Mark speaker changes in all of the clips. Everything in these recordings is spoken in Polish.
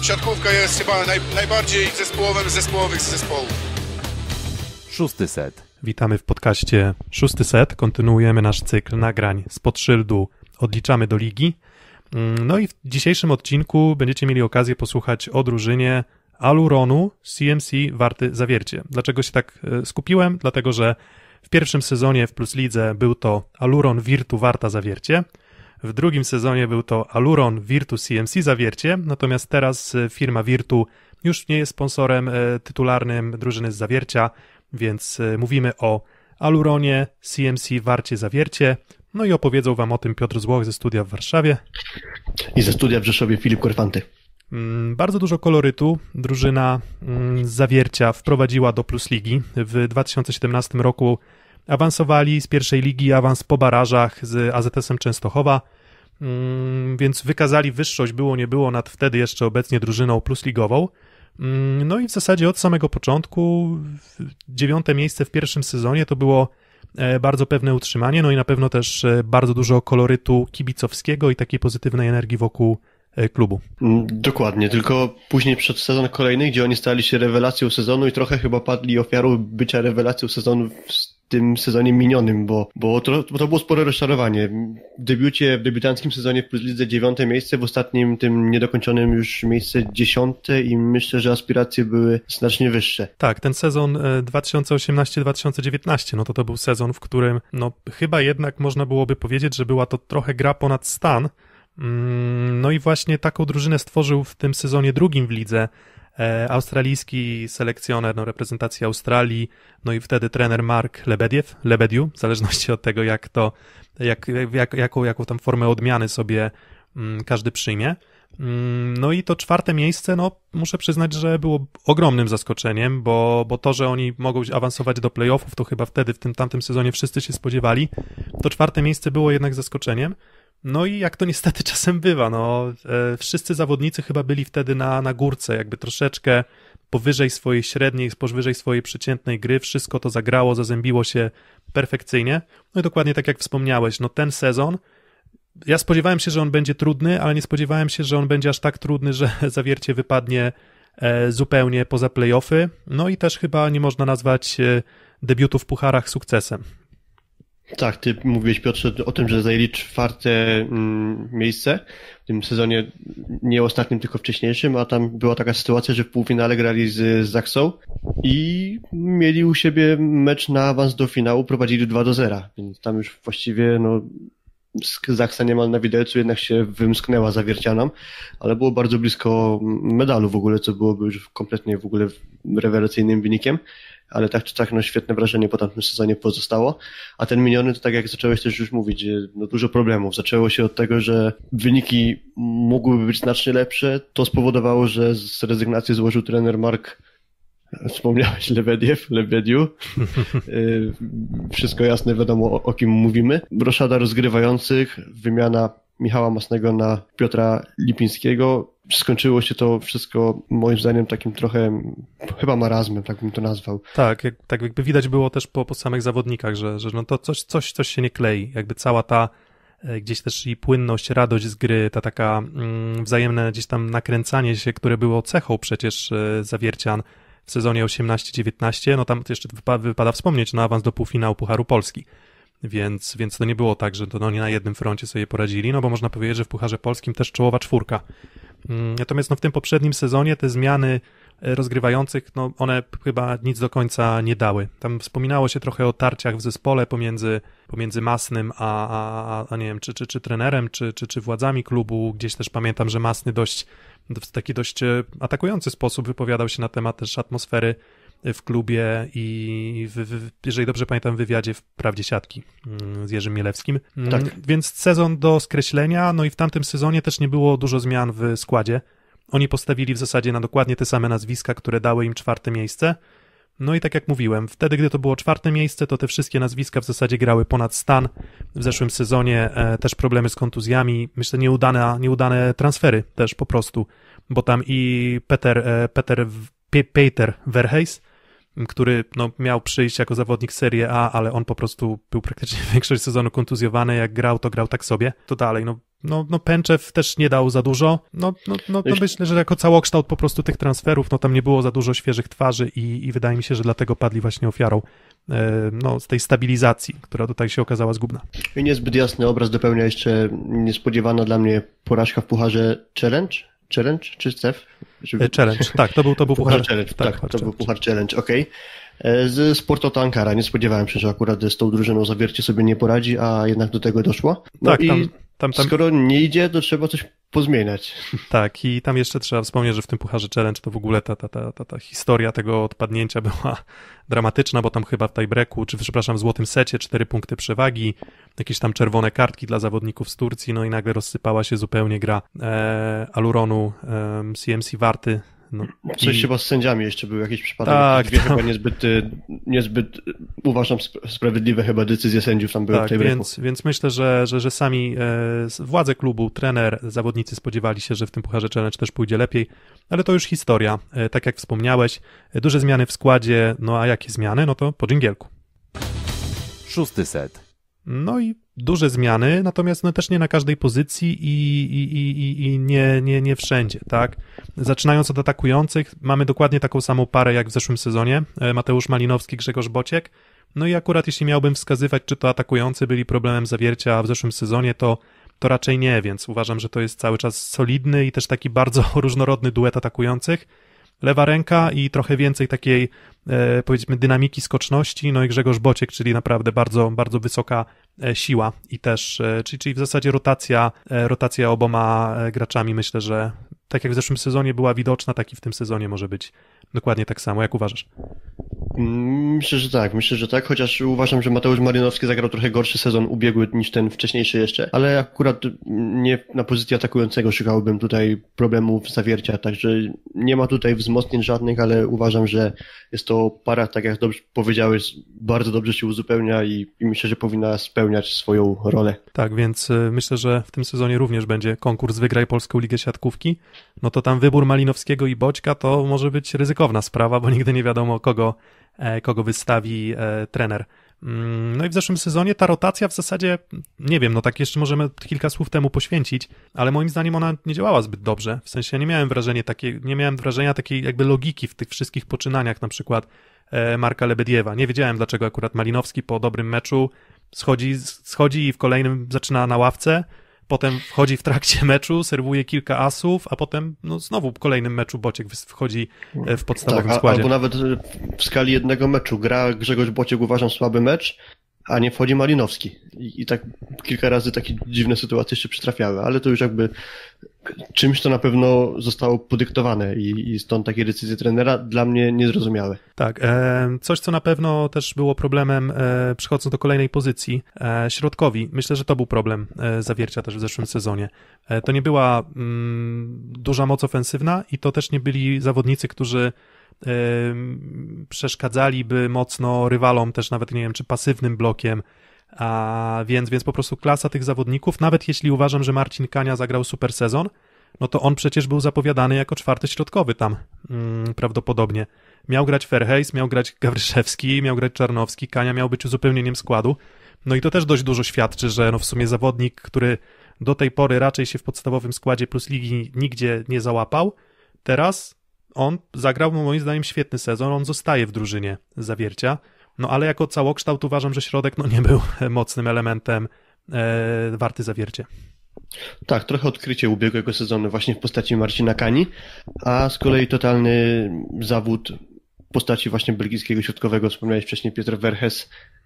Speaker 1: siatkówka jest chyba najbardziej zespołowym z zespołowych zespołów.
Speaker 2: Szósty set.
Speaker 3: Witamy w podcaście Szósty set. Kontynuujemy nasz cykl nagrań spod szyldu Odliczamy do ligi. No i w dzisiejszym odcinku będziecie mieli okazję posłuchać o drużynie Aluronu CMC Warty Zawiercie. Dlaczego się tak skupiłem? Dlatego, że w pierwszym sezonie w Plus Lidze był to Aluron Virtu Warta Zawiercie. W drugim sezonie był to Aluron Virtu CMC Zawiercie, natomiast teraz firma Virtu już nie jest sponsorem tytularnym drużyny z Zawiercia, więc mówimy o Aluronie CMC Warcie Zawiercie. No i opowiedzą wam o tym Piotr Złoch ze studia w Warszawie.
Speaker 4: I ze studia w Rzeszowie Filip Korfanty.
Speaker 3: Bardzo dużo kolorytu drużyna z Zawiercia wprowadziła do Plus Ligi. W 2017 roku awansowali z pierwszej ligi, awans po barażach z AZS-em Częstochowa, więc wykazali wyższość, było nie było, nad wtedy jeszcze obecnie drużyną plusligową. No i w zasadzie od samego początku 9. miejsce w pierwszym sezonie to było bardzo pewne utrzymanie, no i na pewno też bardzo dużo kolorytu kibicowskiego i takiej pozytywnej energii wokół klubu.
Speaker 4: Dokładnie, tylko później przed sezon kolejny, gdzie oni stali się rewelacją sezonu i trochę chyba padli ofiarą bycia rewelacją sezonu w tym sezonie minionym, bo to było spore rozczarowanie. W debiutanckim sezonie w Plus Lidze 9. miejsce, w ostatnim tym niedokończonym już miejsce 10. i myślę, że aspiracje były znacznie wyższe.
Speaker 3: Tak, ten sezon 2018-2019, no to był sezon, w którym no chyba jednak można byłoby powiedzieć, że była to trochę gra ponad stan. No i właśnie taką drużynę stworzył w tym sezonie drugim w lidze australijski selekcjoner reprezentacji Australii, no i wtedy trener Mark Lebediu, w zależności od tego jaką tam formę odmiany sobie każdy przyjmie. No i to 4. miejsce, no muszę przyznać, że było ogromnym zaskoczeniem, bo to, że oni mogą awansować do playoffów, to chyba wtedy w tym tamtym sezonie wszyscy się spodziewali. To 4. miejsce było jednak zaskoczeniem. No i jak to niestety czasem bywa, no wszyscy zawodnicy chyba byli wtedy na górce, jakby troszeczkę powyżej swojej średniej, powyżej swojej przeciętnej gry, wszystko to zagrało, zazębiło się perfekcyjnie. No i dokładnie tak jak wspomniałeś, no ten sezon, ja spodziewałem się, że on będzie trudny, ale nie spodziewałem się, że on będzie aż tak trudny, że Zawiercie wypadnie zupełnie poza play-offy, no i też chyba nie można nazwać debiutu w pucharach sukcesem.
Speaker 4: Tak, ty mówiłeś, Piotrze, o tym, że zajęli 4. miejsce w tym sezonie, nie ostatnim, tylko wcześniejszym, a tam była taka sytuacja, że w półfinale grali z Zaksą i mieli u siebie mecz na awans do finału, prowadzili 2-0, więc tam już właściwie Zaksa niemal na widelcu jednak się wymsknęła Zawiercianom, ale było bardzo blisko medalu w ogóle, co byłoby już kompletnie w ogóle rewelacyjnym wynikiem. Ale tak czy tak, świetne wrażenie po tamtym sezonie pozostało. A ten miniony, to tak jak zacząłeś też już mówić, dużo problemów. Zaczęło się od tego, że wyniki mogłyby być znacznie lepsze. To spowodowało, że z rezygnacji złożył trener Mark, wspomniałeś, Lebediu. Wszystko jasne, wiadomo o kim mówimy. Roszada rozgrywających, wymiana Michała Masnego na Piotra Lipińskiego. Skończyło się to wszystko moim zdaniem takim trochę chyba marazmem, tak bym to nazwał.
Speaker 3: Tak, tak jakby widać było też po samych zawodnikach, że no to coś się nie klei. Jakby cała ta gdzieś też i płynność, radość z gry, ta taka wzajemne gdzieś tam nakręcanie się, które było cechą przecież Zawiercian w sezonie 18-19, no tam jeszcze wypada wspomnieć na awans do półfinału Pucharu Polski. Więc to nie było tak, że to oni na jednym froncie sobie poradzili, no bo można powiedzieć, że w Pucharze Polskim też czołowa 4. Natomiast w tym poprzednim sezonie te zmiany rozgrywających, one chyba nic do końca nie dały. Tam wspominało się trochę o tarciach w zespole pomiędzy Masnym a nie wiem, czy trenerem, czy władzami klubu. Gdzieś też pamiętam, że Masny w taki dość atakujący sposób wypowiadał się na temat też atmosfery w klubie i jeżeli dobrze pamiętam, w wywiadzie w Prawdzie Siatki z Jerzym Mielewskim.
Speaker 4: Tak.
Speaker 3: Więc sezon do skreślenia, no i w tamtym sezonie też nie było dużo zmian w składzie. Oni postawili w zasadzie na dokładnie te same nazwiska, które dały im 4. miejsce. No i tak jak mówiłem, wtedy, gdy to było 4. miejsce, to te wszystkie nazwiska w zasadzie grały ponad stan. W zeszłym sezonie też problemy z kontuzjami, myślę nieudane transfery też po prostu, bo tam i Peter Verhees który no, miał przyjść jako zawodnik Serie A, ale on po prostu był praktycznie większość sezonu kontuzjowany, jak grał, to grał tak sobie. To dalej, no Pęczew też nie dał za dużo. No myślę, że jako całokształt po prostu tych transferów, no tam nie było za dużo świeżych twarzy i wydaje mi się, że dlatego padli właśnie ofiarą z tej stabilizacji, która tutaj się okazała zgubna.
Speaker 4: I niezbyt jasny obraz dopełnia jeszcze niespodziewana dla mnie porażka w Pucharze Challenge czy CEF?
Speaker 3: Challenge, tak, to był
Speaker 4: Puchar Challenge, tak, to był Puchar Challenge, okej. Z Sporto Ankara. Nie spodziewałem się, że akurat z tą drużyną Zawiercie sobie nie poradzi, a jednak do tego doszło. No tak, i tam... skoro nie idzie, to trzeba coś pozmieniać.
Speaker 3: Tak, i tam jeszcze trzeba wspomnieć, że w tym Pucharze Challenge to w ogóle ta historia tego odpadnięcia była dramatyczna, bo tam chyba w tiebreaku, w złotym secie 4 punkty przewagi, jakieś tam czerwone kartki dla zawodników z Turcji, no i nagle rozsypała się zupełnie gra Aluronu, CMC Warty. No,
Speaker 4: coś chyba z sędziami jeszcze był jakiś przypadek.
Speaker 3: Tak,
Speaker 4: chyba niezbyt uważam sprawiedliwe chyba decyzje sędziów tam były
Speaker 3: tak,
Speaker 4: w tej breaku.
Speaker 3: Więc myślę, że sami władze klubu, trener, zawodnicy spodziewali się, że w tym Pucharze Challenge też pójdzie lepiej, ale to już historia. Tak jak wspomniałeś, duże zmiany w składzie, no a jakie zmiany? No to po dżingielku.
Speaker 2: 6. set.
Speaker 3: No i duże zmiany, natomiast no też nie na każdej pozycji i nie wszędzie, tak? Zaczynając od atakujących, mamy dokładnie taką samą parę jak w zeszłym sezonie, Mateusz Malinowski, Grzegorz Bociek, no i akurat jeśli miałbym wskazywać, czy to atakujący byli problemem Zawiercia w zeszłym sezonie, to raczej nie, więc uważam, że to jest cały czas solidny i też taki bardzo różnorodny duet atakujących. Lewa ręka i trochę więcej takiej, powiedzmy, dynamiki, skoczności, no i Grzegorz Bociek, czyli naprawdę bardzo, bardzo wysoka siła i też, czyli w zasadzie rotacja oboma graczami, myślę, że tak jak w zeszłym sezonie była widoczna, tak i w tym sezonie może być dokładnie tak samo. Jak uważasz?
Speaker 4: Myślę, że tak, chociaż uważam, że Mateusz Marynowski zagrał trochę gorszy sezon ubiegły niż ten wcześniejszy jeszcze, ale akurat nie na pozycji atakującego szukałbym tutaj problemów Zawiercia, także nie ma tutaj wzmocnień żadnych, ale uważam, że jest to para, tak jak dobrze powiedziałeś, bardzo dobrze się uzupełnia i myślę, że powinna spełniać swoją rolę. Tak,
Speaker 3: więc myślę, że w tym sezonie również będzie konkurs Wygraj Polską Ligę Siatkówki, no to tam wybór Malinowskiego i Boćka to może być ryzykowna sprawa, bo nigdy nie wiadomo kogo wystawi trener. No i w zeszłym sezonie ta rotacja w zasadzie, nie wiem, no tak jeszcze możemy kilka słów temu poświęcić, ale moim zdaniem ona nie działała zbyt dobrze. W sensie nie miałem wrażenia takiej jakby logiki w tych wszystkich poczynaniach, na przykład Marka Lebediewa. Nie wiedziałem, dlaczego akurat Malinowski po dobrym meczu schodzi i w kolejnym zaczyna na ławce, potem wchodzi w trakcie meczu, serwuje kilka asów, a potem no znowu w kolejnym meczu Bociek wchodzi w podstawowym składzie.
Speaker 4: Albo nawet w skali jednego meczu gra Grzegorz Bociek, uważam, słaby mecz, a nie wchodzi Malinowski. I tak kilka razy takie dziwne sytuacje się przytrafiały, ale to już jakby czymś to na pewno zostało podyktowane i stąd takie decyzje trenera dla mnie niezrozumiałe.
Speaker 3: Tak, coś co na pewno też było problemem, przechodząc do kolejnej pozycji, środkowi. Myślę, że to był problem Zawiercia też w zeszłym sezonie. To nie była duża moc ofensywna i to też nie byli zawodnicy, którzy przeszkadzaliby mocno rywalom, też nawet nie wiem, czy pasywnym blokiem, więc po prostu klasa tych zawodników, nawet jeśli uważam, że Marcin Kania zagrał super sezon, no to on przecież był zapowiadany jako 4. środkowy tam prawdopodobnie. Miał grać Ferhejs, miał grać Gawryszewski, miał grać Czarnowski, Kania miał być uzupełnieniem składu, no i to też dość dużo świadczy, że no w sumie zawodnik, który do tej pory raczej się w podstawowym składzie plus ligi nigdzie nie załapał, teraz on zagrał moim zdaniem świetny sezon, on zostaje w drużynie Zawiercia, no ale jako całokształt uważam, że środek no nie był mocnym elementem warty Zawiercie.
Speaker 4: Tak, trochę odkrycie ubiegłego sezonu właśnie w postaci Marcina Kani, a z kolei totalny zawód w postaci właśnie belgijskiego środkowego, wspomniałeś wcześniej Piotr Verhes,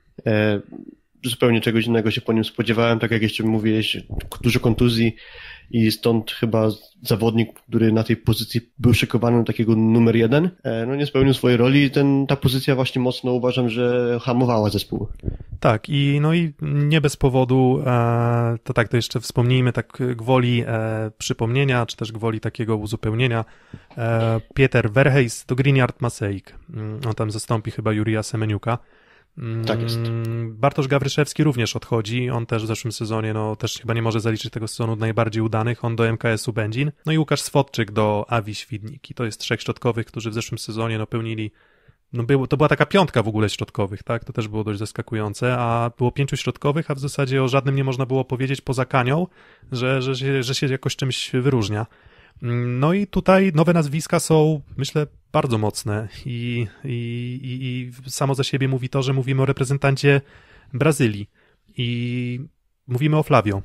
Speaker 4: zupełnie czegoś innego się po nim spodziewałem, tak jak jeszcze mówiłeś, dużo kontuzji i stąd chyba zawodnik, który na tej pozycji był szykowany na takiego numer 1, no nie spełnił swojej roli i ta pozycja właśnie mocno uważam, że hamowała zespół.
Speaker 3: Tak, i nie bez powodu, to jeszcze wspomnijmy tak gwoli przypomnienia, czy też gwoli takiego uzupełnienia, Pieter Verhees to Griniard Maseik, on tam zastąpi chyba Jurija Semeniuka.
Speaker 4: Tak jest.
Speaker 3: Bartosz Gawryszewski również odchodzi, on też w zeszłym sezonie, no też chyba nie może zaliczyć tego sezonu najbardziej udanych, on do MKS-u Będzin, no i Łukasz Swodczyk do Awi Świdnik i to jest 3 środkowych, którzy w zeszłym sezonie no pełnili to była taka piątka w ogóle środkowych, tak? To też było dość zaskakujące, a było 5 środkowych, a w zasadzie o żadnym nie można było powiedzieć poza Kanią, że się jakoś czymś wyróżnia. No i tutaj nowe nazwiska są, myślę, bardzo mocne i samo za siebie mówi to, że mówimy o reprezentancie Brazylii i mówimy o Flavio.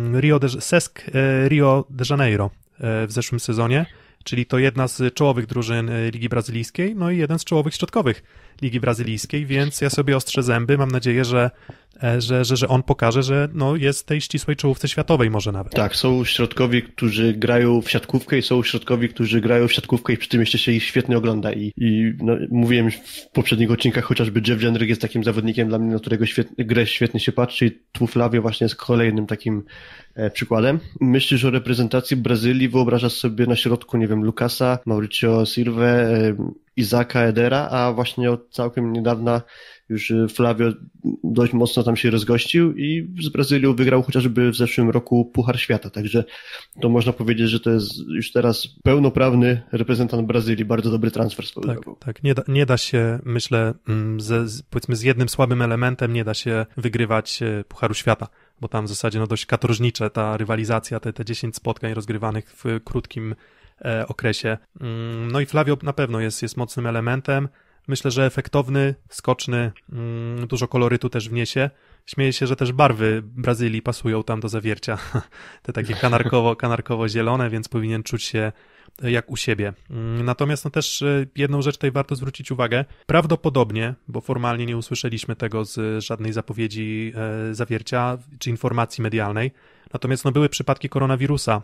Speaker 3: Rio de Janeiro w zeszłym sezonie, czyli to jedna z czołowych drużyn Ligi Brazylijskiej, no i jeden z czołowych środkowych Ligi Brazylijskiej, więc ja sobie ostrzę zęby, mam nadzieję, że on pokaże, że no jest w tej ścisłej czołówce światowej może nawet.
Speaker 4: Tak, są środkowi, którzy grają w siatkówkę i są środkowi, którzy grają w siatkówkę i przy tym jeszcze się ich świetnie ogląda i no, mówiłem w poprzednich odcinkach, chociażby Jeff Jendrick jest takim zawodnikiem dla mnie, na którego grę świetnie się patrzy i tu Flavio właśnie jest kolejnym takim przykładem. Myślisz o reprezentacji Brazylii, wyobrażasz sobie na środku, nie wiem, Lucasa, Mauricio Silvę, Izaka Edera, a właśnie od całkiem niedawna już Flavio dość mocno tam się rozgościł i z Brazylią wygrał chociażby w zeszłym roku Puchar Świata, także to można powiedzieć, że to jest już teraz pełnoprawny reprezentant Brazylii, bardzo dobry transfer swoją drogą.
Speaker 3: Tak, nie da się, myślę, powiedzmy z jednym słabym elementem nie da się wygrywać Pucharu Świata, bo tam w zasadzie no dość katorżnicze ta rywalizacja, te 10 spotkań rozgrywanych w krótkim okresie. No i Flavio na pewno jest mocnym elementem. Myślę, że efektowny, skoczny, dużo kolorytu też wniesie. Śmieję się, że też barwy Brazylii pasują tam do zawiercia. Te takie kanarkowo-zielone, więc powinien czuć się jak u siebie. Natomiast no też jedną rzecz tutaj warto zwrócić uwagę. Prawdopodobnie, bo formalnie nie usłyszeliśmy tego z żadnej zapowiedzi zawiercia czy informacji medialnej, natomiast no były przypadki koronawirusa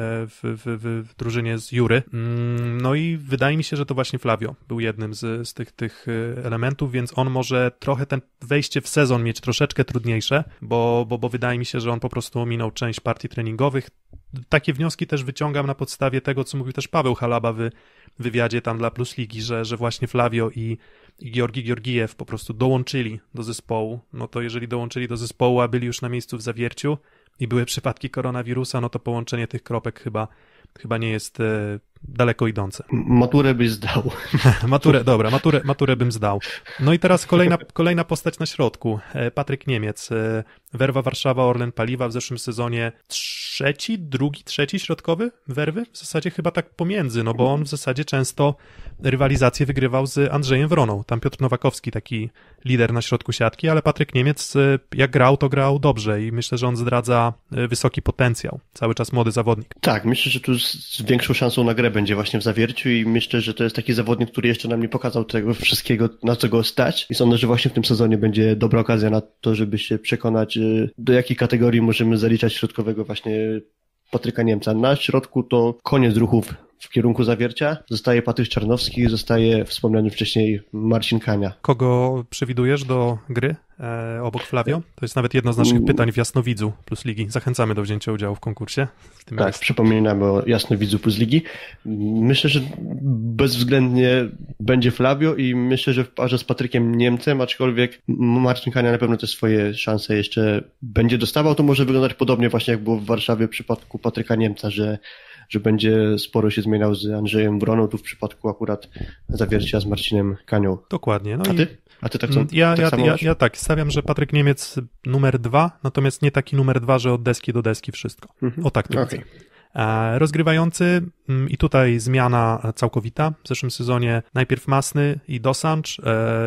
Speaker 3: w drużynie z Jury. No i wydaje mi się, że to właśnie Flavio był jednym z tych elementów, więc on może trochę ten wejście w sezon mieć troszeczkę trudniejsze, bo wydaje mi się, że on po prostu ominął część partii treningowych. Takie wnioski też wyciągam na podstawie tego, co mówił też Paweł Halaba w wywiadzie tam dla Plus Ligi, że właśnie Flavio i Georgi Georgiew po prostu dołączyli do zespołu. No to jeżeli dołączyli do zespołu, a byli już na miejscu w zawierciu i były przypadki koronawirusa, no to połączenie tych kropek chyba nie jest daleko idące.
Speaker 4: Maturę byś zdał.
Speaker 3: Maturę bym zdał. No i teraz kolejna postać na środku. Patryk Niemiec. Werwa Warszawa, Orlen Paliwa w zeszłym sezonie trzeci środkowy Werwy? W zasadzie chyba tak pomiędzy, no bo on w zasadzie często rywalizację wygrywał z Andrzejem Wroną. Tam Piotr Nowakowski, taki lider na środku siatki, ale Patryk Niemiec jak grał, to grał dobrze i myślę, że on zdradza wysoki potencjał. Cały czas młody zawodnik.
Speaker 4: Tak, myślę, że tu z większą szansą na grę będzie właśnie w zawierciu i myślę, że to jest taki zawodnik, który jeszcze nam nie pokazał tego wszystkiego, na co go stać i sądzę, że właśnie w tym sezonie będzie dobra okazja na to, żeby się przekonać, do jakiej kategorii możemy zaliczać środkowego właśnie Patryka Niemca. Na środku to koniec ruchów w kierunku zawiercia. Zostaje Patryk Czarnowski, zostaje wspomniany wcześniej Marcin Kania.
Speaker 3: Kogo przewidujesz do gry obok Flavio? To jest nawet jedno z naszych pytań w Jasnowidzu Plus Ligi. Zachęcamy do wzięcia udziału w konkursie.
Speaker 4: Tak, przypominamy o Jasnowidzu Plus Ligi. Myślę, że bezwzględnie będzie Flavio i myślę, że w parze z Patrykiem Niemcem, aczkolwiek Marcin Kania na pewno te swoje szanse jeszcze będzie dostawał. To może wyglądać podobnie właśnie jak było w Warszawie w przypadku Patryka Niemca, że będzie sporo się zmieniał z Andrzejem Wroną, tu w przypadku akurat zawiercia z Marcinem Kanią.
Speaker 3: Dokładnie. No
Speaker 4: A ty tak samo?
Speaker 3: Ja tak, stawiam, że Patryk Niemiec numer 2, natomiast nie taki numer 2, że od deski do deski wszystko. O tak to widzę. Rozgrywający i tutaj zmiana całkowita. W zeszłym sezonie najpierw Masny i Dosancz,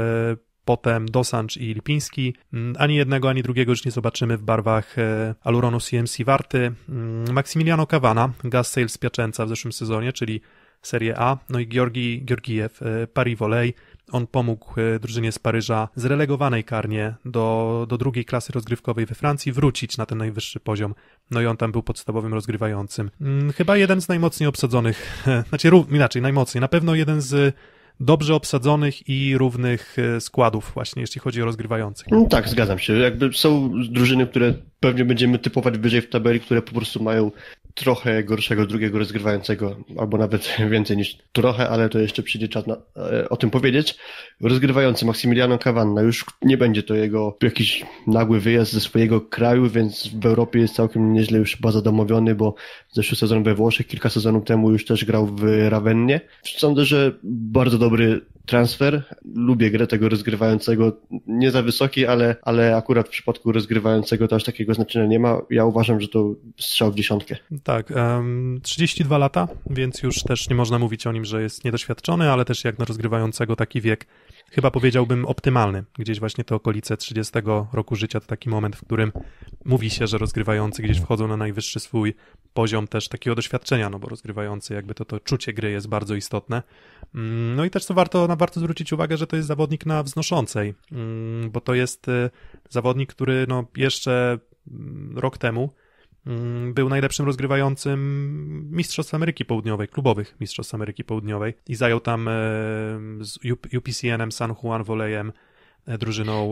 Speaker 3: potem Dosancz i Lipiński. Ani jednego, ani drugiego już nie zobaczymy w barwach Aluronu CMC Warty. Maksymiliano Cavanna, Gas Sales Piacenza w zeszłym sezonie, czyli Serie A. No i Georgi Georgiew, Paris Volley. On pomógł drużynie z Paryża zrelegowanej karnie do drugiej klasy rozgrywkowej we Francji wrócić na ten najwyższy poziom. No i on tam był podstawowym rozgrywającym. Chyba jeden z najmocniej obsadzonych, najmocniej, na pewno jeden z dobrze obsadzonych i równych składów właśnie, jeśli chodzi o rozgrywających.
Speaker 4: No tak, zgadzam się. Jakby są drużyny, które pewnie będziemy typować wyżej w tabeli, które po prostu mają trochę gorszego drugiego rozgrywającego, albo nawet więcej niż trochę, ale to jeszcze przyjdzie czas o tym powiedzieć. Rozgrywający Maximiliano Cavanna, już nie będzie to jego jakiś nagły wyjazd ze swojego kraju, więc w Europie jest całkiem nieźle już chyba zadomowiony, bo zeszły sezon we Włoszech, kilka sezonów temu już też grał w Ravennie. Sądzę, że bardzo dobry transfer. Lubię grę tego rozgrywającego, nie za wysoki, ale akurat w przypadku rozgrywającego to aż takiego znaczenia nie ma. Ja uważam, że to strzał w dziesiątkę.
Speaker 3: Tak, 32 lata, więc już też nie można mówić o nim, że jest niedoświadczony, ale też jak na rozgrywającego taki wiek, chyba powiedziałbym optymalny. Gdzieś właśnie te okolice 30 roku życia to taki moment, w którym mówi się, że rozgrywający gdzieś wchodzą na najwyższy swój poziom też takiego doświadczenia, no bo rozgrywający jakby to czucie gry jest bardzo istotne. No i też co warto zwrócić uwagę, że to jest zawodnik na wznoszącej, bo to jest zawodnik, który no jeszcze rok temu był najlepszym rozgrywającym Mistrzostw Ameryki Południowej, klubowych Mistrzostw Ameryki Południowej i zajął tam z UPCN-em San Juan Volleyem, drużyną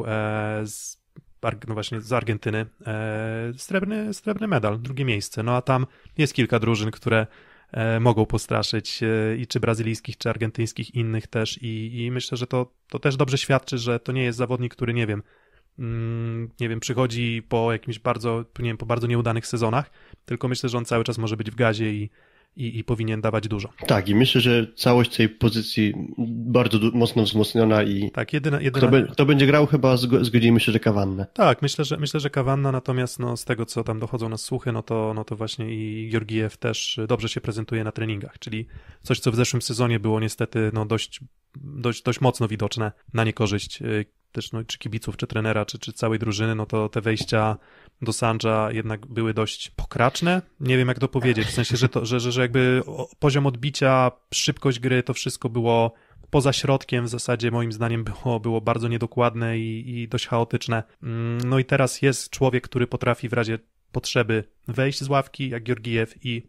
Speaker 3: z Argentyny, srebrny medal, drugie miejsce. No a tam jest kilka drużyn, które mogą postraszyć i czy brazylijskich, czy argentyńskich, innych też i myślę, że to też dobrze świadczy, że to nie jest zawodnik, który nie wiem, przychodzi po jakimś po bardzo nieudanych sezonach, tylko myślę, że on cały czas może być w gazie i powinien dawać dużo.
Speaker 4: Tak, i myślę, że całość tej pozycji bardzo mocno wzmocniona i
Speaker 3: tak,
Speaker 4: kto będzie grał, chyba zgodzimy się, że Cavanna.
Speaker 3: Tak, myślę, że Cavanna, natomiast no, z tego, co tam dochodzą nas słuchy, no to właśnie i Georgiew też dobrze się prezentuje na treningach, czyli coś, co w zeszłym sezonie było niestety no, dość mocno widoczne na niekorzyść też no, czy kibiców, czy trenera, czy całej drużyny, no to te wejścia do Sandża jednak były dość pokraczne. Nie wiem, jak to powiedzieć, w sensie, że jakby poziom odbicia, szybkość gry, to wszystko było poza środkiem w zasadzie, moim zdaniem było bardzo niedokładne i dość chaotyczne. No i teraz jest człowiek, który potrafi w razie potrzeby wejść z ławki, jak Georgiew, i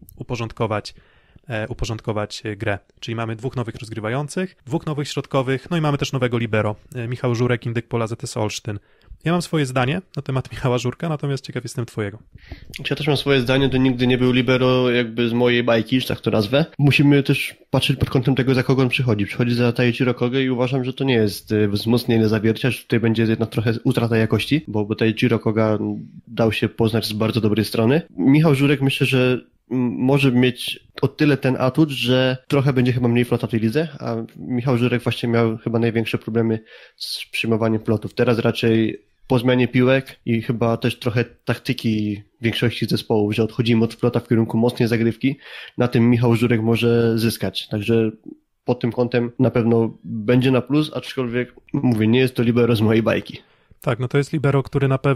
Speaker 3: uporządkować grę. Czyli mamy 2 nowych rozgrywających, 2 nowych środkowych, no i mamy też nowego libero. Michał Żurek, Indyk Pola ZS Olsztyn. Ja mam swoje zdanie na temat Michała Żurka, natomiast ciekaw jestem twojego.
Speaker 4: Ja też mam swoje zdanie, to nigdy nie był libero jakby z mojej bajki, że tak to nazwę. Musimy też patrzeć pod kątem tego, za kogo on przychodzi. Przychodzi za Taichiro Kogę i uważam, że to nie jest wzmocnienie zawiercia, że tutaj będzie jednak trochę utrata jakości, bo Taichiro Koga dał się poznać z bardzo dobrej strony. Michał Żurek, myślę, że może mieć o tyle ten atut, że trochę będzie chyba mniej flota w tej lidze, a Michał Żurek właśnie miał chyba największe problemy z przyjmowaniem flotów. Teraz raczej po zmianie piłek i chyba też trochę taktyki większości zespołów, że odchodzimy od flota w kierunku mocnej zagrywki, na tym Michał Żurek może zyskać. Także pod tym kątem na pewno będzie na plus, aczkolwiek mówię, nie jest to libero z mojej bajki.
Speaker 3: Tak, no to jest libero, który na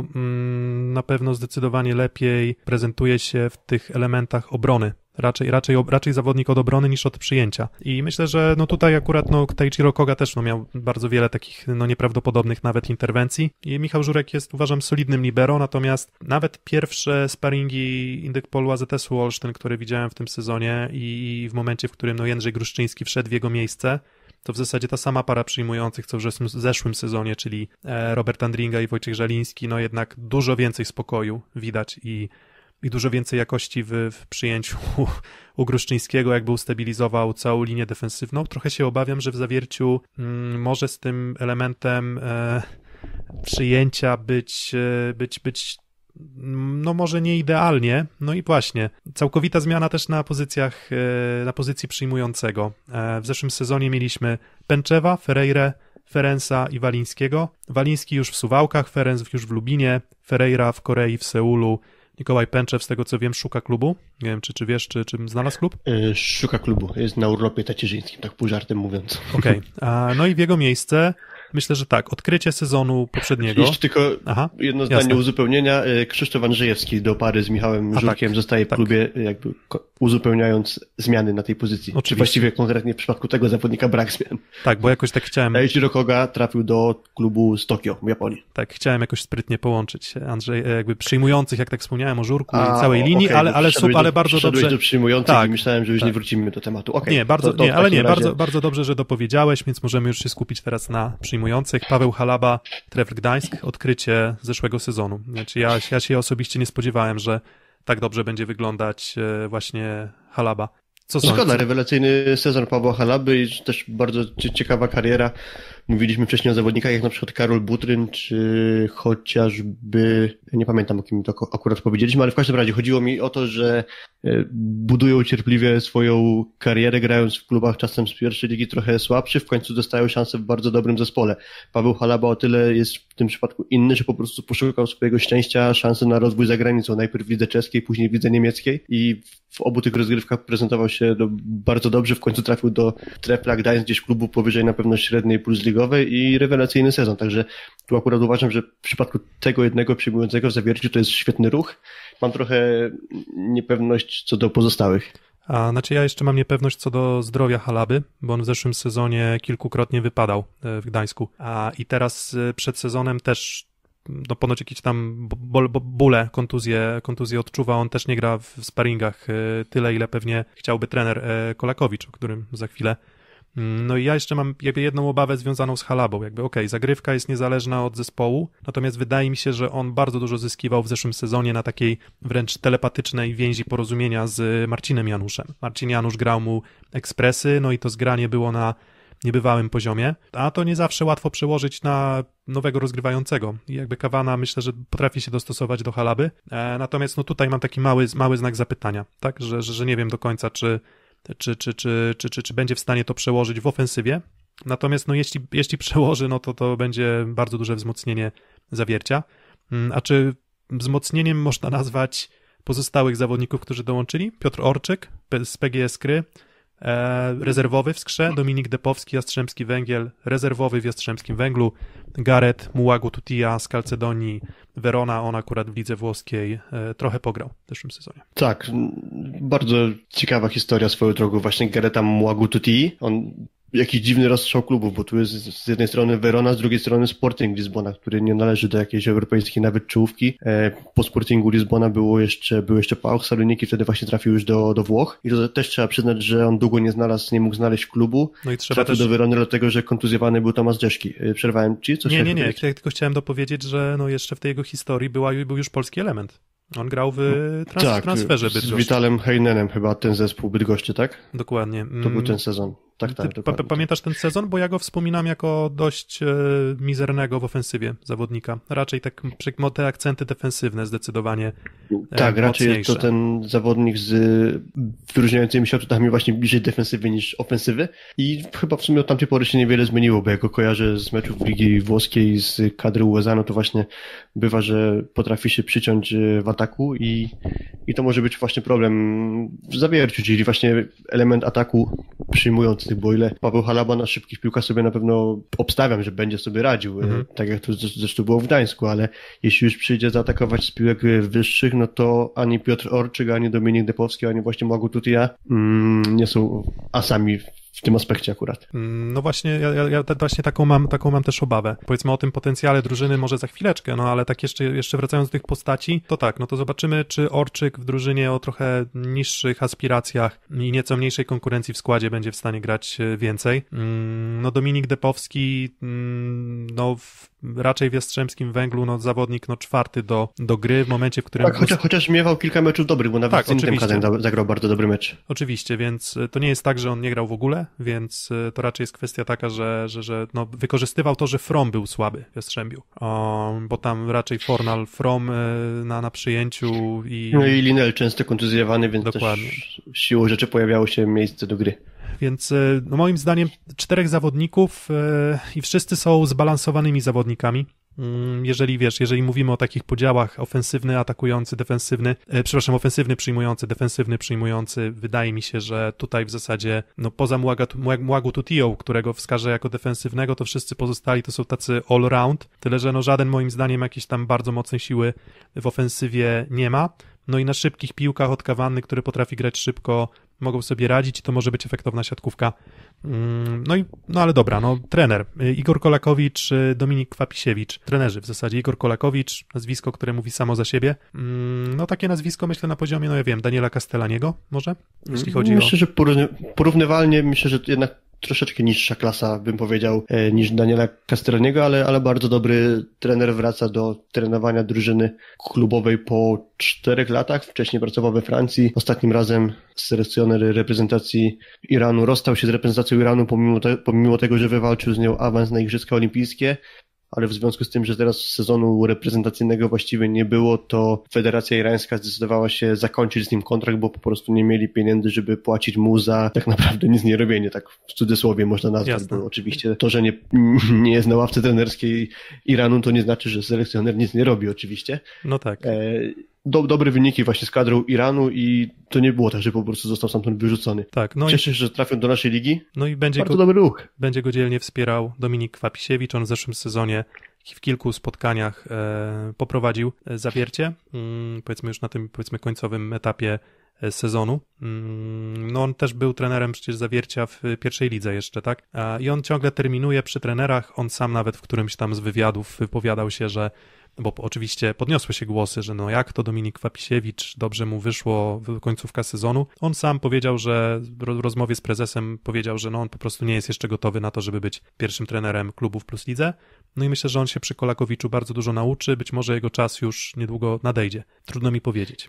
Speaker 3: pewno zdecydowanie lepiej prezentuje się w tych elementach obrony. Raczej zawodnik od obrony niż od przyjęcia. I myślę, że no tutaj akurat no Taichiro Koga też no miał bardzo wiele takich no nieprawdopodobnych nawet interwencji. I Michał Żurek jest, uważam, solidnym libero, natomiast nawet pierwsze sparingi Indyk Polu AZS-u Olsztyn, które widziałem w tym sezonie i w momencie, w którym no Jędrzej Gruszczyński wszedł w jego miejsce, to w zasadzie ta sama para przyjmujących, co w zeszłym sezonie, czyli Robert Andringa i Wojciech Żaliński, no jednak dużo więcej spokoju widać i dużo więcej jakości w przyjęciu u Gruszczyńskiego, jakby ustabilizował całą linię defensywną. Trochę się obawiam, że w zawierciu może z tym elementem przyjęcia być no może nie idealnie, no i właśnie całkowita zmiana też na pozycji przyjmującego. W zeszłym sezonie mieliśmy Pęczewa, Ferreirę, Ferensa i Walińskiego. Waliński już w Suwałkach, Ferenc już w Lubinie, Ferreira w Korei, w Seulu. Mikołaj Pęczew, z tego co wiem, szuka klubu. Nie wiem, czy wiesz, czy znalazł klub?
Speaker 4: Szuka klubu, jest na urlopie tacierzyńskim, tak pół żartem mówiąc.
Speaker 3: Okej. No i w jego miejsce myślę, że tak, odkrycie sezonu poprzedniego.
Speaker 4: Jeszcze tylko jedno zdanie uzupełnienia. Krzysztof Andrzejewski do pary z Michałem Żurkiem zostaje w klubie, jakby uzupełniając zmiany na tej pozycji. Oczywiście. Czy właściwie konkretnie w przypadku tego zawodnika brak zmian.
Speaker 3: Tak, bo jakoś tak chciałem...
Speaker 4: Taichiro Koga trafił do klubu z Tokio w Japonii.
Speaker 3: Tak, chciałem jakoś sprytnie połączyć Andrzej, jakby przyjmujących, jak tak wspomniałem o Żurku i całej linii, ale bardzo dobrze...
Speaker 4: do przyjmujących i myślałem, że już nie wrócimy do tematu. Okay,
Speaker 3: bardzo dobrze, że dopowiedziałeś, więc możemy już się skupić teraz na przyjmujących. Paweł Halaba, Trefl Gdańsk, odkrycie zeszłego sezonu. Znaczy ja się osobiście nie spodziewałem, że tak dobrze będzie wyglądać właśnie Halaba. Co
Speaker 4: Zgoda,
Speaker 3: sądzisz?
Speaker 4: rewelacyjny sezon Pawła Halaby i też bardzo ciekawa kariera. Mówiliśmy wcześniej o zawodnikach jak na przykład Karol Butryn, czy chociażby, nie pamiętam o kim to akurat powiedzieliśmy, ale w każdym razie chodziło mi o to, że budują cierpliwie swoją karierę, grając w klubach czasem z pierwszej ligi trochę słabszy, w końcu dostają szansę w bardzo dobrym zespole. Paweł Halaba o tyle jest w tym przypadku inny, że po prostu poszukał swojego szczęścia, szansy na rozwój za granicą, najpierw w lidze czeskiej, później w lidze niemieckiej i w obu tych rozgrywkach prezentował się bardzo dobrze, w końcu trafił do Trefla Gdańsk, gdzieś klubu powyżej na pewno średniej plus ligowej i rewelacyjny sezon, także tu akurat uważam, że w przypadku tego jednego przyjmującego w Zawierciu to jest świetny ruch. Mam trochę niepewność co do pozostałych.
Speaker 3: A znaczy ja jeszcze mam niepewność co do zdrowia Halaby, bo on w zeszłym sezonie kilkukrotnie wypadał w Gdańsku, i teraz przed sezonem też no ponoć jakieś tam bóle, kontuzje odczuwa, on też nie gra w sparingach tyle, ile pewnie chciałby trener Kolakowicz, o którym za chwilę. No i ja jeszcze mam jakby jedną obawę związaną z Halabą, jakby zagrywka jest niezależna od zespołu, natomiast wydaje mi się, że on bardzo dużo zyskiwał w zeszłym sezonie na takiej wręcz telepatycznej więzi porozumienia z Marcinem Januszem. Marcin Janusz grał mu ekspresy, no i to zgranie było na niebywałym poziomie, a to nie zawsze łatwo przełożyć na nowego rozgrywającego. I jakby Kawana myślę, że potrafi się dostosować do Halaby, natomiast no tutaj mam taki mały znak zapytania, tak, że nie wiem do końca, czy będzie w stanie to przełożyć w ofensywie. Natomiast no jeśli przełoży, no to będzie bardzo duże wzmocnienie Zawiercia. A czy wzmocnieniem można nazwać pozostałych zawodników, którzy dołączyli? Piotr Orczyk z PGS Kry, rezerwowy w Skrze, Dominik Depowski, Jastrzębski Węgiel, rezerwowy w Jastrzębskim Węglu, Gareth Mułagu-Tutia z Calcedonii Verona, on akurat w lidze włoskiej trochę pograł w zeszłym sezonie.
Speaker 4: Tak, bardzo ciekawa historia swoją drogą właśnie Garetha Mułagu-Tutii. On jakiś dziwny rozstrzał klubów, bo tu jest z jednej strony Verona, z drugiej strony Sporting Lizbona, który nie należy do jakiejś europejskiej nawet czołówki. Po Sportingu Lizbona były jeszcze PAOK Saloniki, wtedy właśnie trafił już do Włoch i to też trzeba przyznać, że on długo nie mógł znaleźć klubu. No i trafił do Verony dlatego, że kontuzjowany był Tomasz Deszki. Przerwałem ci? Coś
Speaker 3: nie, ja tylko chciałem dopowiedzieć, że no jeszcze w tej jego historii był już polski element. On grał w transferze Bydgoszczy.
Speaker 4: Z Vitalem Heinenem chyba ten zespół Bydgoszczy, tak?
Speaker 3: Dokładnie.
Speaker 4: To był ten sezon. Tak, dokładnie.
Speaker 3: Pamiętasz ten sezon? Bo ja go wspominam jako dość mizernego w ofensywie zawodnika. Raczej tak te akcenty defensywne zdecydowanie
Speaker 4: tak, raczej
Speaker 3: mocniejsze.
Speaker 4: jest to ten zawodnik z wyróżniającymi się atutami właśnie bliżej defensywy niż ofensywy i chyba w sumie od tamtej pory się niewiele zmieniło, bo jak go kojarzę z meczów Ligi Włoskiej z kadry USA, no to właśnie bywa, że potrafi się przyciąć w ataku i to może być właśnie problem w Zawierciu, czyli właśnie element ataku przyjmujący bo ile Paweł Halaba na szybkich piłkach sobie na pewno obstawiam, że będzie sobie radził, tak jak to zresztą było w Gdańsku, ale jeśli już przyjdzie zaatakować z piłek wyższych, no to ani Piotr Orczyk, ani Dominik Depowski, ani właśnie Mułagu-Tutia nie są asami w tym aspekcie akurat.
Speaker 3: No właśnie, ja właśnie taką mam też obawę. Powiedzmy o tym potencjale drużyny może za chwileczkę, no ale tak jeszcze wracając do tych postaci, to tak, no to zobaczymy, czy Orczyk w drużynie o trochę niższych aspiracjach i nieco mniejszej konkurencji w składzie będzie w stanie grać więcej. No Dominik Depowski, no raczej w Jastrzębskim Węglu, no zawodnik czwarty do gry w momencie, w którym...
Speaker 4: Tak, chociaż miewał kilka meczów dobrych, bo nawet z Zenitem Kazan zagrał bardzo dobry mecz.
Speaker 3: Oczywiście, więc to nie jest tak, że on nie grał w ogóle, więc to raczej jest kwestia taka, że no, wykorzystywał to, że From był słaby w Jastrzębiu, bo tam raczej From na przyjęciu i...
Speaker 4: No i Linel często kontuzjowany, więc
Speaker 3: dokładnie.
Speaker 4: Też siłą rzeczy pojawiało się miejsce do gry.
Speaker 3: Więc no moim zdaniem 4 zawodników i wszyscy są zbalansowanymi zawodnikami. Jeżeli mówimy o takich podziałach ofensywny, atakujący, defensywny, ofensywny przyjmujący, defensywny przyjmujący, wydaje mi się, że tutaj w zasadzie, no poza Mułagu-Tutią, którego wskażę jako defensywnego, to wszyscy pozostali to są tacy all-round, tyle że no żaden moim zdaniem jakiejś tam bardzo mocnej siły w ofensywie nie ma. No i na szybkich piłkach od Kawanny, który potrafi grać szybko, mogą sobie radzić i to może być efektowna siatkówka. No ale dobra, no trener Igor Kolakowicz, Dominik Kwapisiewicz, trenerzy w zasadzie Igor Kolakowicz, nazwisko, które mówi samo za siebie. No takie nazwisko myślę na poziomie, no ja wiem, Daniela Castellaniego może, jeśli chodzi
Speaker 4: Myślę, że porównywalnie, myślę, że jednak troszeczkę niższa klasa, bym powiedział, niż Daniela Castroniego, ale bardzo dobry trener, wraca do trenowania drużyny klubowej po 4 latach. Wcześniej pracował we Francji. Ostatnim razem selekcjoner reprezentacji Iranu rozstał się z reprezentacją Iranu, pomimo tego, że wywalczył z nią awans na Igrzyska Olimpijskie. Ale w związku z tym, że teraz sezonu reprezentacyjnego właściwie nie było, to Federacja Irańska zdecydowała się zakończyć z nim kontrakt, bo po prostu nie mieli pieniędzy, żeby płacić mu za tak naprawdę nic nie robienie, tak w cudzysłowie można nazwać.
Speaker 3: Jasne.
Speaker 4: Bo oczywiście to, że nie jest na ławce trenerskiej Iranu, to nie znaczy, że selekcjoner nic nie robi oczywiście.
Speaker 3: No tak.
Speaker 4: Dobre wyniki właśnie z kadrą Iranu i to nie było tak, że po prostu został stamtąd wyrzucony.
Speaker 3: Tak, no
Speaker 4: Cieszę się, że trafią do naszej ligi.
Speaker 3: No i będzie
Speaker 4: bardzo dobry ruch.
Speaker 3: Będzie go dzielnie wspierał Dominik Kwapisiewicz. On w zeszłym sezonie w kilku spotkaniach poprowadził Zawiercie, powiedzmy już na tym końcowym etapie sezonu. No on też był trenerem przecież Zawiercia w pierwszej lidze jeszcze, tak? I on ciągle terminuje przy trenerach. On sam nawet w którymś tam z wywiadów wypowiadał się, że bo oczywiście podniosły się głosy, że no jak to Dominik Kwapisiewicz, dobrze mu wyszło końcówka sezonu. On sam powiedział, że w rozmowie z prezesem powiedział, że no on po prostu nie jest jeszcze gotowy na to, żeby być pierwszym trenerem klubów plus lidze. No i myślę, że on się przy Kolakowiczu bardzo dużo nauczy, być może jego czas już niedługo nadejdzie. Trudno mi powiedzieć.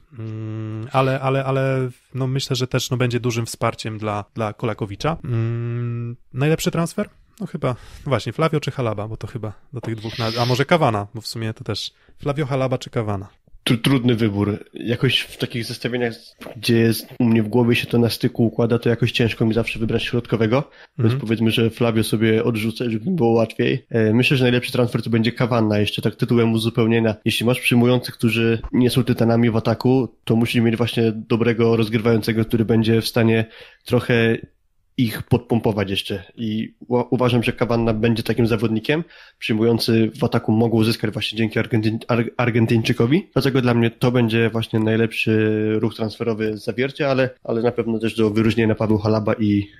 Speaker 3: Ale no myślę, że też no będzie dużym wsparciem dla Kolakowicza. Najlepszy transfer? No chyba, no właśnie, Flavio czy Halaba, bo to chyba do tych dwóch, a może Cavana, bo w sumie to też Flavio, Halaba czy Cavana.
Speaker 4: Trudny wybór. Jakoś w takich zestawieniach, gdzie jest u mnie w głowie się to na styku układa, to jakoś ciężko mi zawsze wybrać środkowego, więc powiedzmy, że Flavio sobie odrzucę, żeby było łatwiej. Myślę, że najlepszy transfer to będzie Cavana, jeszcze tak tytułem uzupełnienia. Jeśli masz przyjmujących, którzy nie są tytanami w ataku, to musisz mieć właśnie dobrego rozgrywającego, który będzie w stanie trochę ich podpompować jeszcze i uważam, że Cavanna będzie takim zawodnikiem. Przyjmujący w ataku mogą uzyskać właśnie dzięki Argentyńczykowi. Dlatego dla mnie to będzie właśnie najlepszy ruch transferowy z Zawiercia, ale na pewno też do wyróżnienia Paweł Halaba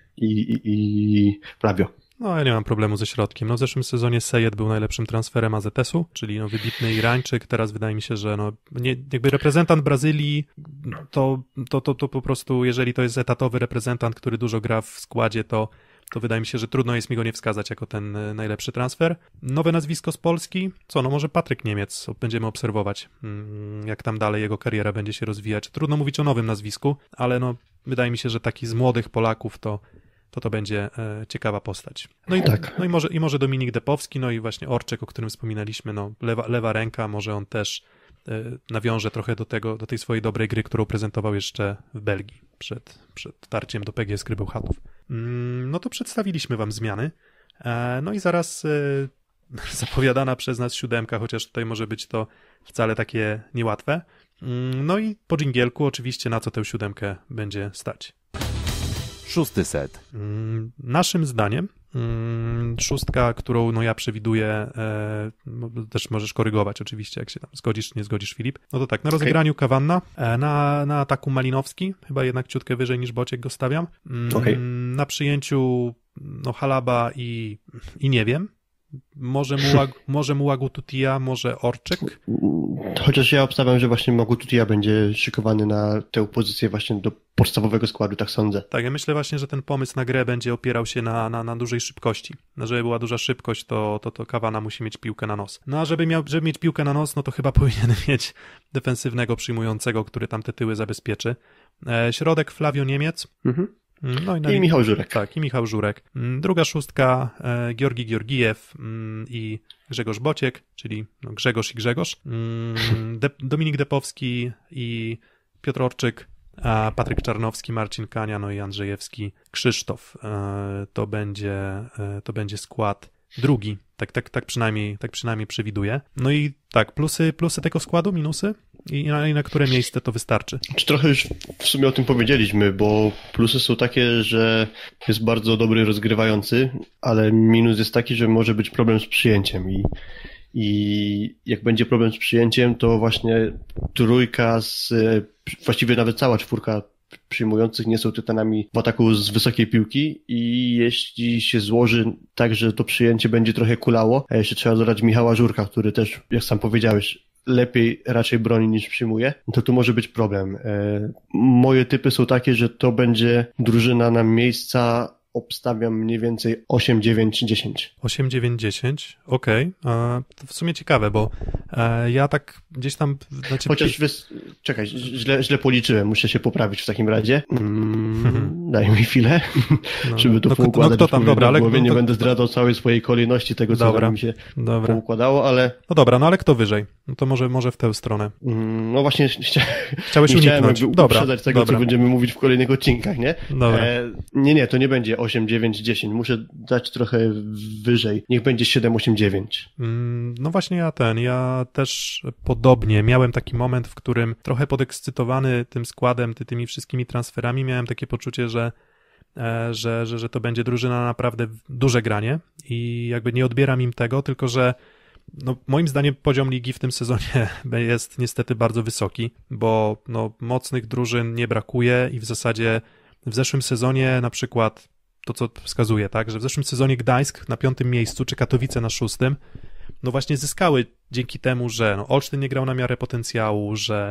Speaker 4: i Flavio.
Speaker 3: No ja nie mam problemu ze środkiem. No w zeszłym sezonie Sejed był najlepszym transferem AZS-u, czyli no wybitny Irańczyk. Teraz wydaje mi się, że no nie, jakby reprezentant Brazylii to po prostu, jeżeli to jest etatowy reprezentant, który dużo gra w składzie, to wydaje mi się, że trudno jest mi go nie wskazać jako ten najlepszy transfer. Nowe nazwisko z Polski? Co, no może Patryk Niemiec. Będziemy obserwować, jak tam dalej jego kariera będzie się rozwijać. Trudno mówić o nowym nazwisku, ale no wydaje mi się, że taki z młodych Polaków to będzie ciekawa postać. No i tak. No i może Dominik Depowski, no i właśnie Orczek, o którym wspominaliśmy, no lewa ręka, może on też nawiąże trochę do tej swojej dobrej gry, którą prezentował jeszcze w Belgii przed tarciem do PGS Krybeł Chatów. No to przedstawiliśmy wam zmiany. No i zaraz zapowiadana przez nas 7, chociaż tutaj może być to wcale takie niełatwe. No i po dżingielku oczywiście na co tę 7 będzie stać.
Speaker 2: 6. set.
Speaker 3: Naszym zdaniem 6, którą no ja przewiduję, też możesz korygować oczywiście, jak się tam zgodzisz czy nie zgodzisz, Filip. No to tak, na rozegraniu Cavanna, na ataku Malinowski, chyba jednak ciutkę wyżej niż Bociek go stawiam. Na przyjęciu no Halaba i nie wiem. Może Mułagu Tutia, może Orczyk.
Speaker 4: Chociaż ja obstawiam, że właśnie Mułagu Tutia będzie szykowany na tę pozycję właśnie do podstawowego składu, tak sądzę.
Speaker 3: Tak, ja myślę właśnie, że ten pomysł na grę będzie opierał się na dużej szybkości. No, żeby była duża szybkość, to Cavana musi mieć piłkę na nos. No a żeby mieć piłkę na nos, no to chyba powinien mieć defensywnego przyjmującego, który tam te tyły zabezpieczy. Środek Flavio Niemiec. No
Speaker 4: i Michał Żurek.
Speaker 3: Tak, i Michał Żurek. Druga 6, Georgi Georgijew i Grzegorz Bociek, czyli no Grzegorz i Grzegorz. Dominik Depowski i Piotr Orczyk, a Patryk Czarnowski, Marcin Kania, no i Andrzejewski, Krzysztof. To będzie skład drugi. Tak przynajmniej przewiduję. No i tak, plusy tego składu, minusy? I na które miejsce to wystarczy?
Speaker 4: Trochę już w sumie o tym powiedzieliśmy, bo plusy są takie, że jest bardzo dobry rozgrywający, ale minus jest taki, że może być problem z przyjęciem i jak będzie problem z przyjęciem, to właśnie trójka właściwie nawet cała 4 przyjmujących nie są tytanami w ataku z wysokiej piłki i jeśli się złoży tak, że to przyjęcie będzie trochę kulało, a jeszcze trzeba dodać Michała Żurka, który też, jak sam powiedziałeś, lepiej raczej broni niż przyjmuje, to tu może być problem. Moje typy są takie, że to będzie drużyna na miejsca obstawiam mniej więcej 8, 9, 10.
Speaker 3: 8, 9, 10, okej. To w sumie ciekawe, bo ja tak gdzieś tam... Znaczy...
Speaker 4: Chociaż czekaj, źle policzyłem, muszę się poprawić w takim razie. Daj mi chwilę, żeby to poukładać.
Speaker 3: Kto tam, dobra, ale...
Speaker 4: Nie będę zdradzał całej swojej kolejności tego, co mi się poukładało, ale...
Speaker 3: No dobra, no ale kto wyżej? No to może w tę stronę.
Speaker 4: No właśnie
Speaker 3: chciałeś uniknąć.
Speaker 4: Uprzedzać tego, co będziemy mówić w kolejnych odcinkach, nie?
Speaker 3: Dobra.
Speaker 4: Nie, to nie będzie 8, 9, 10. Muszę dać trochę wyżej. Niech będzie 7, 8, 9.
Speaker 3: No właśnie ja też podobnie miałem taki moment, w którym trochę podekscytowany tym składem, tymi wszystkimi transferami, miałem takie poczucie, że to będzie drużyna na naprawdę duże granie i jakby nie odbieram im tego, tylko że no, moim zdaniem poziom ligi w tym sezonie jest niestety bardzo wysoki, bo no, mocnych drużyn nie brakuje i w zasadzie w zeszłym sezonie na przykład to, co wskazuje, tak, że w zeszłym sezonie Gdańsk na 5. miejscu, czy Katowice na 6, no właśnie zyskały dzięki temu, że no, Olsztyn nie grał na miarę potencjału, że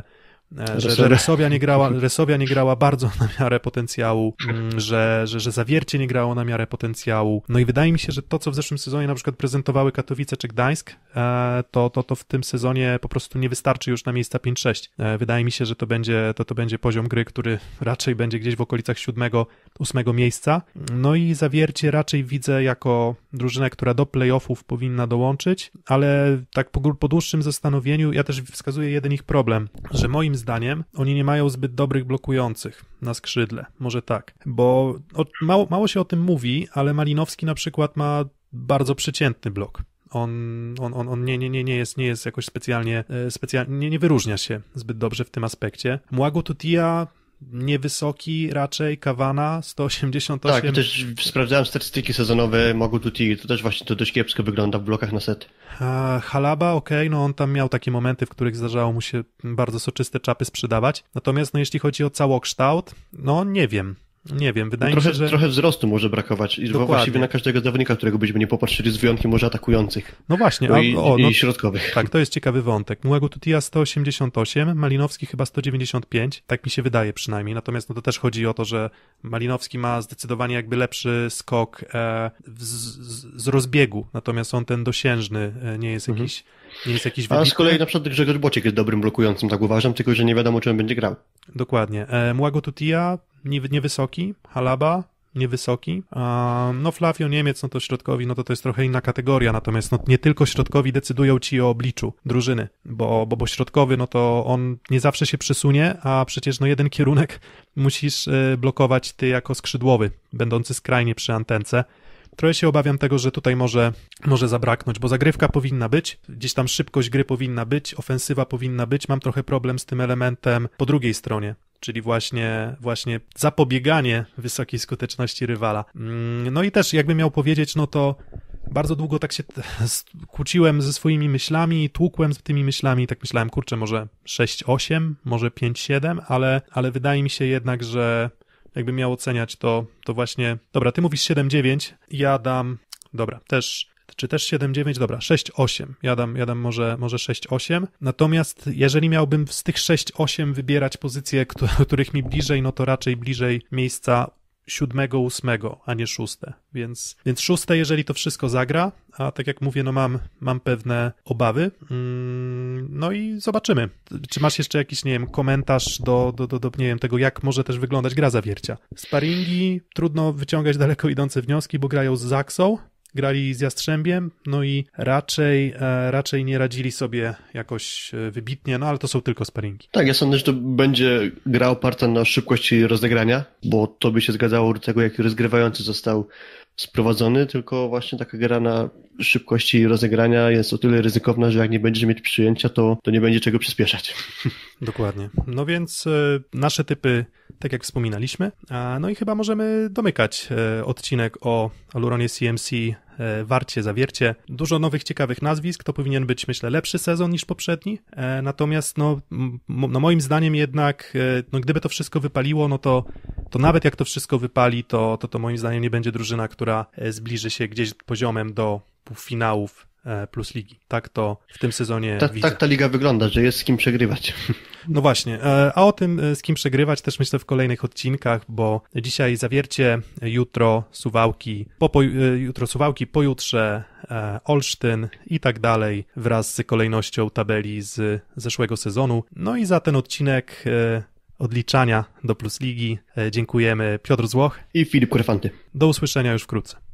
Speaker 3: Resowia nie grała bardzo na miarę potencjału, że Zawiercie nie grało na miarę potencjału. No i wydaje mi się, że to, co w zeszłym sezonie na przykład prezentowały Katowice czy Gdańsk, to w tym sezonie po prostu nie wystarczy już na miejsca 5-6. Wydaje mi się, że to będzie poziom gry, który raczej będzie gdzieś w okolicach 7-8 miejsca. No i Zawiercie raczej widzę jako drużynę, która do playoffów powinna dołączyć, ale tak po dłuższym zastanowieniu ja też wskazuję jeden ich problem, że moim zdaniem oni nie mają zbyt dobrych blokujących na skrzydle, może tak, bo mało się o tym mówi, ale Malinowski na przykład ma bardzo przeciętny blok. On nie jest jakoś specjalnie nie wyróżnia się zbyt dobrze w tym aspekcie. Młago Tutia niewysoki raczej, Kawana 188.
Speaker 4: Tak, też sprawdzałem statystyki sezonowe Młago Tuti, to też właśnie to dość kiepsko wygląda w blokach na set.
Speaker 3: Halaba, okej, no on tam miał takie momenty, w których zdarzało mu się bardzo soczyste czapy sprzedawać, natomiast no jeśli chodzi o całokształt, no nie wiem, wydaje mi się, że...
Speaker 4: Trochę wzrostu może brakować i właściwie na każdego zawodnika, którego byśmy nie popatrzyli, z wyjątkiem może atakujących.
Speaker 3: No właśnie.
Speaker 4: I środkowych.
Speaker 3: Tak, to jest ciekawy wątek. Młego Tutia 188, Malinowski chyba 195, tak mi się wydaje przynajmniej, natomiast no to też chodzi o to, że Malinowski ma zdecydowanie jakby lepszy skok z rozbiegu, natomiast on ten dosiężny nie jest jakiś wybitny.
Speaker 4: A z kolei na przykład Grzegorz Bociek jest dobrym blokującym, tak uważam, tylko że nie wiadomo, czy on będzie grał.
Speaker 3: Dokładnie. Młago Tutia niewysoki, Halaba niewysoki, no Flavio Niemiec, no to środkowi, no to jest trochę inna kategoria, natomiast no nie tylko środkowi decydują ci o obliczu drużyny, bo środkowy, no to on nie zawsze się przesunie, a przecież no jeden kierunek musisz blokować ty jako skrzydłowy, będący skrajnie przy antence. Trochę się obawiam tego, że tutaj może zabraknąć, bo zagrywka powinna być, gdzieś tam szybkość gry powinna być, ofensywa powinna być, mam trochę problem z tym elementem po drugiej stronie, czyli właśnie zapobieganie wysokiej skuteczności rywala. No i też jakbym miał powiedzieć, no to bardzo długo tak się kłóciłem ze swoimi myślami, tłukłem z tymi myślami, tak myślałem, kurczę, może 6-8, może 5-7, ale wydaje mi się jednak, że jakbym miał oceniać, to właśnie... Dobra, ty mówisz 7-9, ja dam... Dobra, też 7-9? Dobra, 6-8. Ja dam może 6-8. Natomiast jeżeli miałbym z tych 6-8 wybierać pozycje, których mi bliżej, no to raczej bliżej miejsca 7, 8, a nie 6. Więc 6, jeżeli to wszystko zagra, a tak jak mówię, no mam pewne obawy. No i zobaczymy. Czy masz jeszcze jakiś, nie wiem, komentarz do nie wiem, tego, jak może też wyglądać gra Zawiercia? Sparingi, trudno wyciągać daleko idące wnioski, bo grają z Zaksą, grali z Jastrzębiem, no i raczej nie radzili sobie jakoś wybitnie, no ale to są tylko sparingi.
Speaker 4: Tak, ja sądzę, że to będzie gra oparta na szybkości rozegrania, bo to by się zgadzało do tego, jak rozgrywający został sprowadzony, tylko właśnie taka gra na szybkości rozegrania jest o tyle ryzykowna, że jak nie będziesz mieć przyjęcia, to nie będzie czego przyspieszać.
Speaker 3: Dokładnie. No więc nasze typy, tak jak wspominaliśmy, no i chyba możemy domykać odcinek o Aluronie CMC Warcie, Zawiercie. Dużo nowych, ciekawych nazwisk, to powinien być, myślę, lepszy sezon niż poprzedni, natomiast no moim zdaniem jednak, no gdyby to wszystko wypaliło, no to nawet jak to wszystko wypali, to moim zdaniem nie będzie drużyna, która zbliży się gdzieś poziomem do półfinałów Plus Ligi. Tak to w tym sezonie widzę.
Speaker 4: Tak ta liga wygląda, że jest z kim przegrywać.
Speaker 3: No właśnie, a o tym, z kim przegrywać, też myślę w kolejnych odcinkach, bo dzisiaj Zawiercie, jutro Suwałki, pojutrze Olsztyn i tak dalej, wraz z kolejnością tabeli z zeszłego sezonu. No i za ten odcinek odliczania do Plus Ligi dziękujemy Piotr Złoch
Speaker 4: I Filip Korfanty.
Speaker 3: Do usłyszenia już wkrótce.